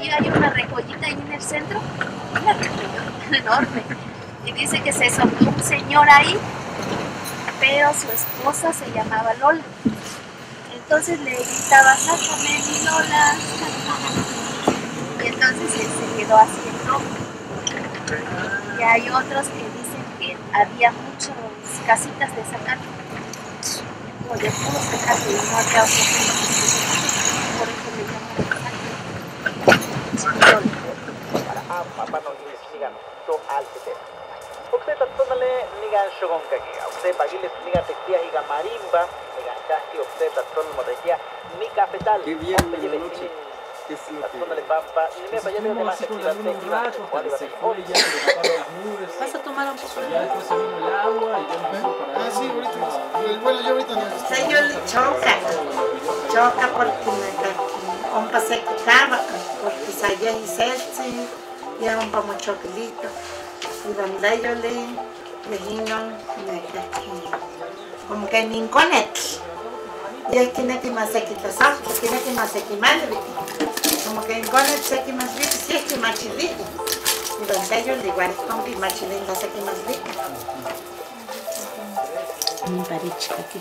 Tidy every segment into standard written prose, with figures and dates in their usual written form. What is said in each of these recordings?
aquí hay una recollita ahí en el centro, una recollita enorme. Y dice que se sopló un señor ahí, pero su esposa se llamaba Lola. Entonces le gritaba, sácame mi Lola, sácame. Y entonces él se quedó así en loco. Y hay otros que dicen que había muchas casitas de zacate, como de puro zacate, y no había otra cosa. Por eso le llaman zacate. Usted tatonale nigan shogon kaki. Usted pagiles niga tectia higa marimba, nigan casti usted taton motekia mi cafetal. Qué bien la noche. ¿Qué es lo que...? Tatonale pampa, ni me vaya de más activante un rato hasta que se fue y ya se taparon las nubes. ¿Vas a tomar un poco? Ya después se vino el agua y ya empezó para... Ah, sí, ahorita. Bueno, yo ahorita no. O sea, yo le choca porque un pase que cava, porque saya y selce, y un poco chocolito. Y donde yo le vino, como que ni inconet. Y es que no te más se quita sal, que no te más se quita mal, como que inconet se quita más rico, si es que más chilito. Y donde yo le igual con que más chilita se quita más rico. Mi parichica aquí.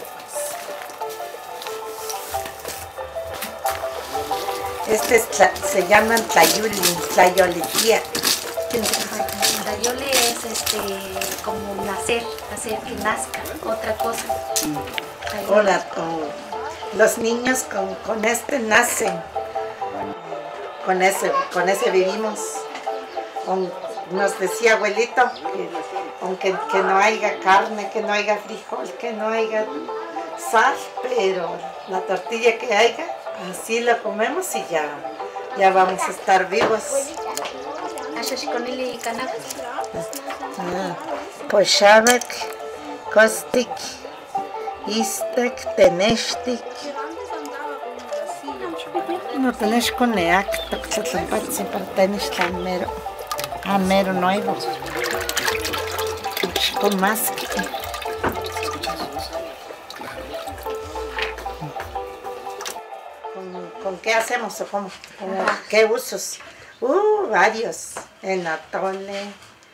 Este es se llaman tlayoletía. Tlayole es como nacer que nazca, otra cosa. Hola, los niños con este nacen, con ese vivimos. Nos decía abuelito que no haya carne, que no haya frijol, que no haya sal, pero la tortilla que haya, así la comemos y ya vamos a estar vivos. Poshavek, Kostik, Istek, Teneshtik. No tenés con neacto, que se tlampatzi para tener amero nuevo. Con más que... ¿Con qué hacemos o cómo? ¿Qué usos? Varios. En atole,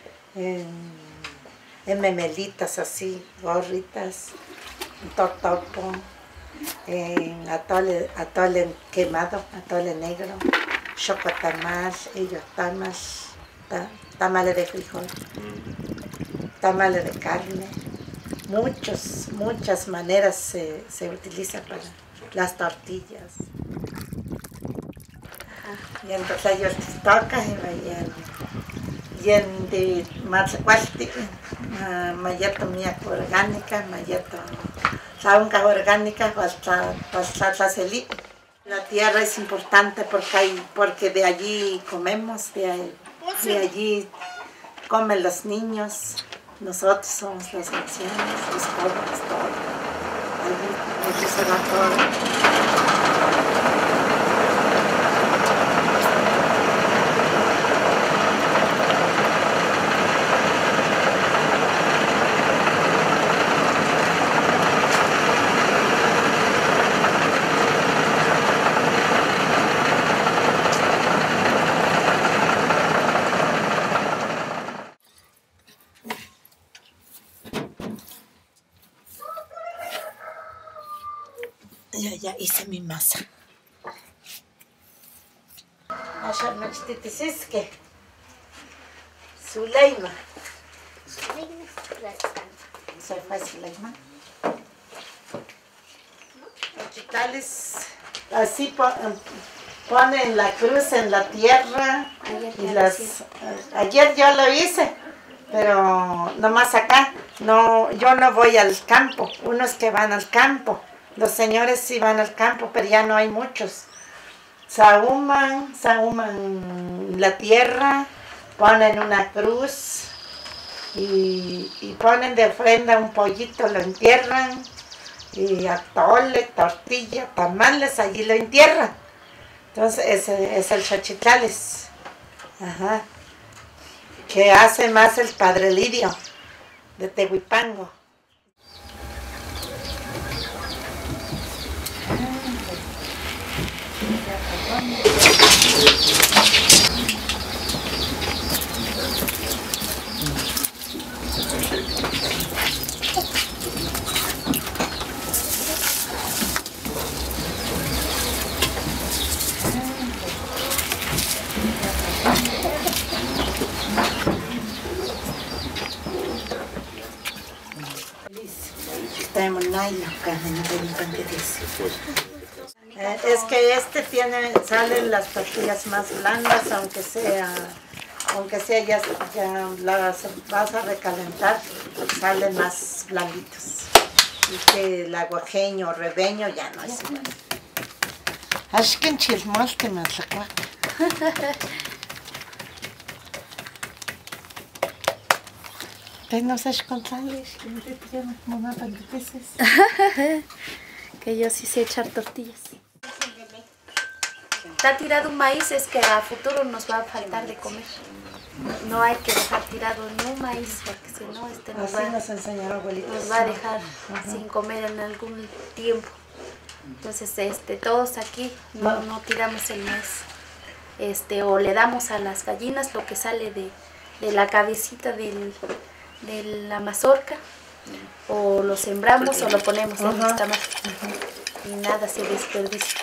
en memelitas así, gorritas, en totopo, en atole quemado, atole negro, chocotamal, ellotamas, tamales de frijol, tamales de carne. Muchas maneras se utiliza para las tortillas. Y entonces yo toca y en de matlacualti, mayeto mía orgánica, mayeto saunca orgánica, tlatlaceli. La tierra es importante porque de allí comemos, de allí comen los niños, nosotros somos los ancianos, los pobres, todo. Allí se da todo. Yo ya hice mi masa. Ayer no chititis que Zuleima. Soy fue Zuleima. Los chitales así ponen la cruz en la tierra y ayer yo lo hice, pero nomás acá. No, yo no voy al campo. Unos que van al campo. Los señores sí van al campo, pero ya no hay muchos. Sahuman la tierra, ponen una cruz y ponen de ofrenda un pollito, lo entierran, y atole, tortilla, tamales, allí lo entierran. Entonces ese es el xochitlales. Ajá. Que hace más el padre Lidio de Tehuipango. tenemos nylon, es que este salen las tortillas más blandas, aunque sea ya las vas a recalentar, salen más blanditos. Y que el aguajeño, rebeño ya no es bueno. Así que en chismos que me sacó. No sabes contarles que me llamas mamá para que peces. Que yo sí sé echar tortillas. Está tirado un maíz, es que a futuro nos va a faltar de comer. No hay que dejar tirado ni un maíz, porque si no, nos enseñaron abuelitos. Nos va a dejar sin comer en algún tiempo. Entonces, todos aquí no tiramos el maíz. O le damos a las gallinas lo que sale de la cabecita de la mazorca, o lo sembramos o lo ponemos en esta máquina. Y nada se desperdicia.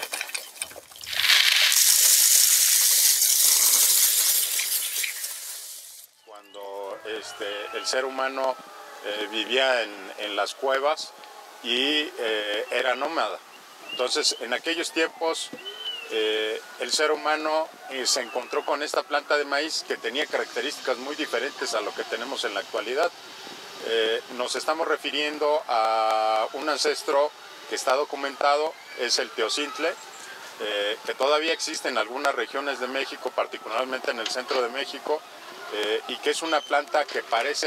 Cuando el ser humano vivía en las cuevas y era nómada. Entonces, en aquellos tiempos, el ser humano se encontró con esta planta de maíz que tenía características muy diferentes a lo que tenemos en la actualidad. Nos estamos refiriendo a un ancestro que está documentado, es el teocintle, que todavía existe en algunas regiones de México, particularmente en el centro de México, y que es una planta que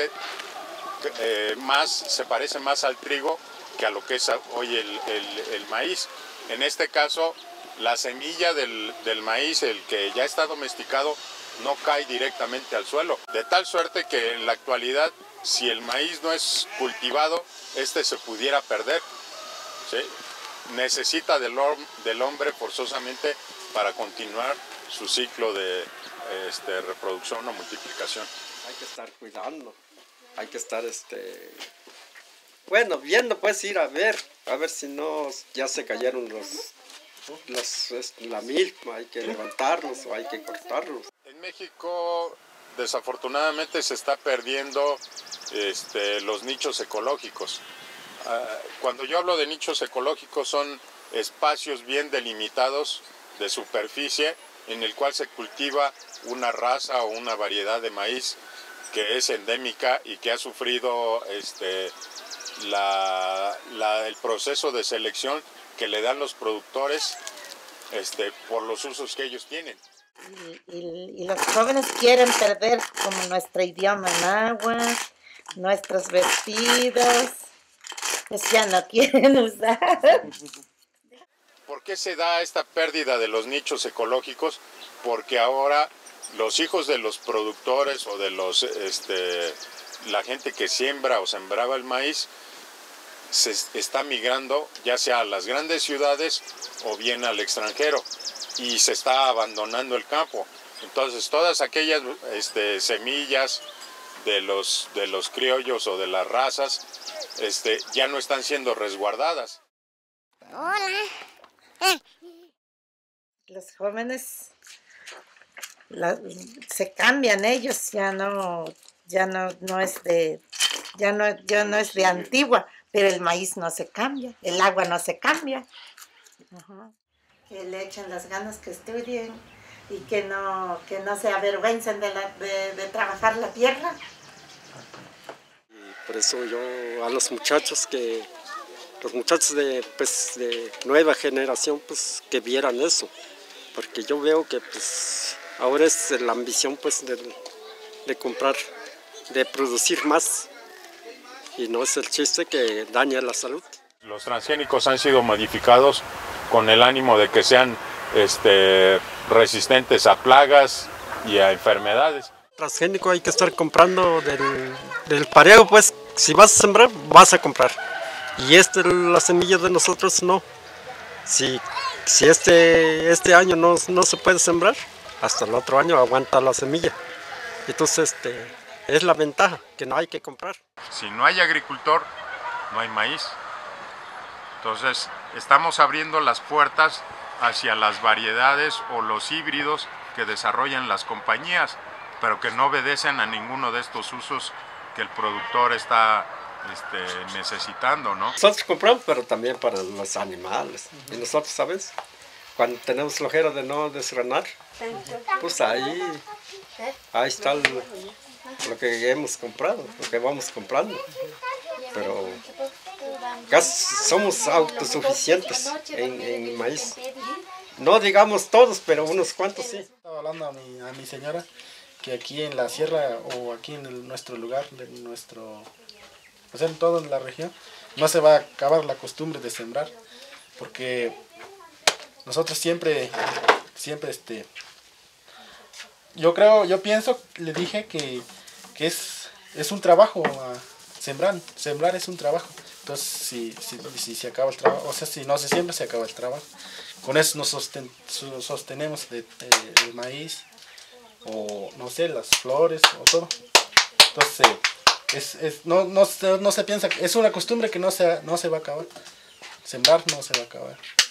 se parece más al trigo que a lo que es hoy el maíz. En este caso, la semilla del maíz, el que ya está domesticado, no cae directamente al suelo. De tal suerte que en la actualidad, si el maíz no es cultivado, se pudiera perder, ¿sí? Necesita del hombre forzosamente para continuar su ciclo de reproducción o multiplicación. Hay que estar cuidando, hay que estar bueno, viendo, pues ir a ver si no ya se cayeron la milpa, hay que levantarlos o hay que cortarlos. En México, desafortunadamente, se está perdiendo los nichos ecológicos. Cuando yo hablo de nichos ecológicos, son espacios bien delimitados de superficie en el cual se cultiva una raza o una variedad de maíz que es endémica y que ha sufrido el proceso de selección que le dan los productores por los usos que ellos tienen. Y los jóvenes quieren perder como nuestro idioma náhuatl, nuestros vestidos, pues ya no quieren usar. ¿Por qué se da esta pérdida de los nichos ecológicos? Porque ahora los hijos de los productores o de la gente que siembra o sembraba el maíz se está migrando ya sea a las grandes ciudades o bien al extranjero y se está abandonando el campo. Entonces todas aquellas semillas de los criollos o de las razas ya no están siendo resguardadas. Hola. Los jóvenes se cambian ellos, ya no es de antigua, pero el maíz no se cambia, el agua no se cambia. Que le echen las ganas, que estudien y que no se avergüencen de trabajar la tierra. Y por eso yo a los muchachos de nueva generación, pues que vieran eso, porque yo veo que pues ahora es la ambición pues de comprar, de producir más, y no es el chiste que daña la salud. Los transgénicos han sido modificados con el ánimo de que sean resistentes a plagas y a enfermedades. Transgénico hay que estar comprando del parejo, pues si vas a sembrar, vas a comprar. Y la semilla de nosotros no. Si este año no se puede sembrar, hasta el otro año aguanta la semilla. Entonces es la ventaja, que no hay que comprar. Si no hay agricultor, no hay maíz. Entonces estamos abriendo las puertas hacia las variedades o los híbridos que desarrollan las compañías, pero que no obedecen a ninguno de estos usos que el productor está necesitando, ¿no? Nosotros compramos, pero también para los animales. Y nosotros, ¿sabes? Cuando tenemos flojera de no desgranar, pues ahí está lo que hemos comprado, lo que vamos comprando. Pero casi somos autosuficientes en maíz. No digamos todos, pero unos cuantos sí. Estaba hablando a mi señora que aquí en la sierra o aquí en nuestro lugar, o sea, en toda la región, no se va a acabar la costumbre de sembrar, porque nosotros siempre, yo pienso, le dije que es un trabajo, sembrar es un trabajo. Entonces, si se acaba el trabajo, o sea, si no se siembra, se acaba el trabajo. Con eso nos sostenemos el maíz, o no sé, las flores, o todo. Entonces, no se piensa, es una costumbre que no se va a acabar. Sembrar no se va a acabar.